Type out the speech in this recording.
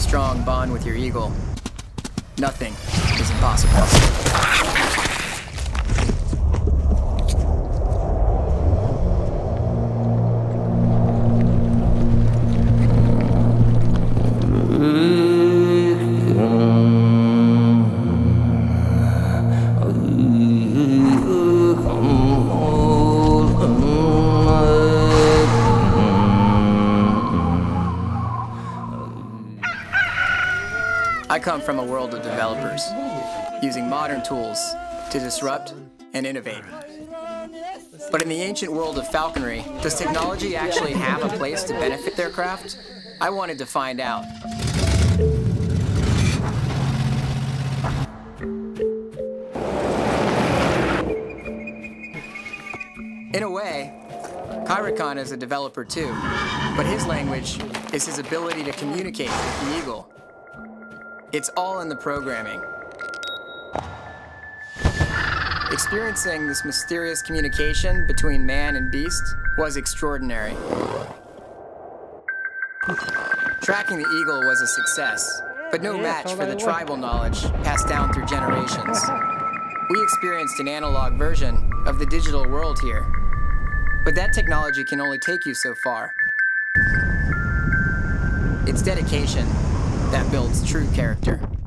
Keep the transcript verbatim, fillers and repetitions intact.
strong bond with your eagle, nothing is impossible. I come from a world of developers, using modern tools to disrupt and innovate. But in the ancient world of falconry, does technology actually have a place to benefit their craft? I wanted to find out. In a way, Kairatkhan is a developer too, but his language is his ability to communicate with the eagle. It's all in the programming. Experiencing this mysterious communication between man and beast was extraordinary. Tracking the eagle was a success, but no match for the tribal knowledge passed down through generations. We experienced an analog version of the digital world here, but that technology can only take you so far. It's dedication that builds true character.